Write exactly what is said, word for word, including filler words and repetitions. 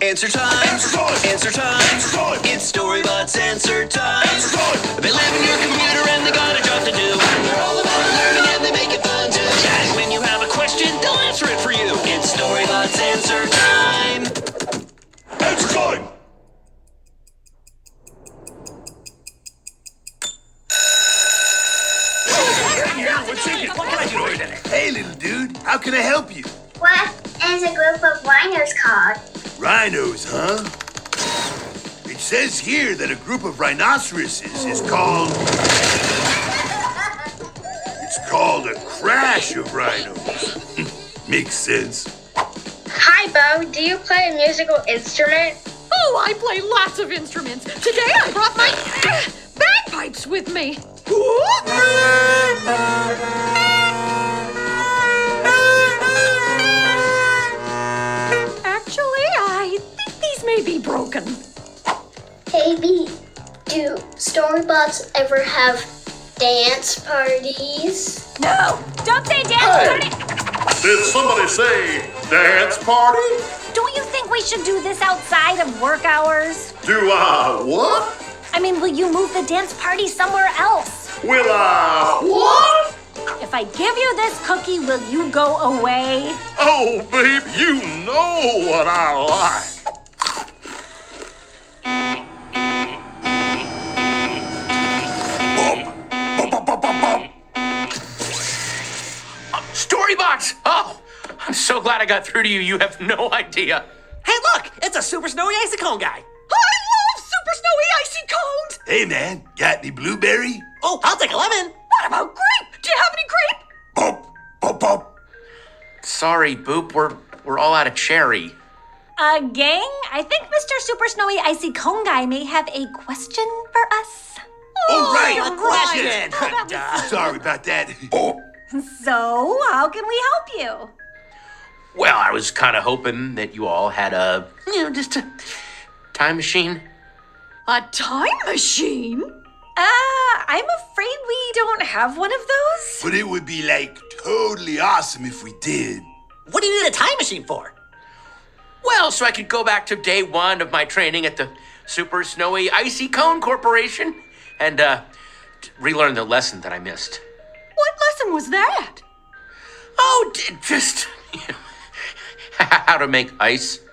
Answer time. Answer time. Answer time. Answer time. It's StoryBots answer time. Answer time. They live in your computer and they got a job to do. They're all about learning and they make it fun too. Yeah. When you have a question, they'll answer it for you. It's StoryBots answer time. Answer time. What can I do for you today? Hey, little dude, how can I help you? What is a group of rhinos called? Rhinos, huh? It says here that a group of rhinoceroses is called... It's called a crash of rhinos. Makes sense. Hi, Bo. Do you play a musical instrument? Oh, I play lots of instruments. Today I brought my uh, bagpipes with me. Actually, I think these may be broken. Hey, B, do StoryBots ever have dance parties? No, don't say dance Hey. party. Did somebody say dance party? Don't you think we should do this outside of work hours? Do I what? I mean, will you move the dance party somewhere else? Will I what? If I give you this cookie, will you go away? Oh, babe, you know what I like. Bump, bump, bump, bump, bump. Uh, StoryBots! Oh, I'm so glad I got through to you. You have no idea. Hey, look! It's a Super Snowy Icy Cone guy. I love Super Snowy Icy Cones. Hey, man, got any blueberry? Oh, I'll take a lemon. What about grape? Do you have any grape? Bump, bump, bump. Sorry, Boop. We're we're all out of cherry. Uh, gang, I think Mister Super Snowy Icy Cone guy may have a question for us. Oh, right. A question. Oh, that was- Sorry about that. Oh. So, how can we help you? Well, I was kind of hoping that you all had a, you know, just a time machine. A time machine? Uh, I'm afraid we don't have one of those. But it would be, like, totally awesome if we did. What do you need a time machine for? Well, so I could go back to day one of my training at the Super Snowy Icy Cone Corporation and uh, t- relearn the lesson that I missed. What lesson was that? Oh, d- just you know, how to make ice.